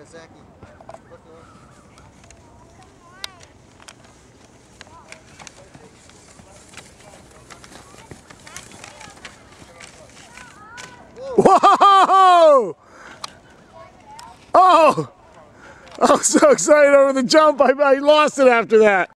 Zachy. Look, Whoa! Oh! I was so excited over the jump, I lost it after that.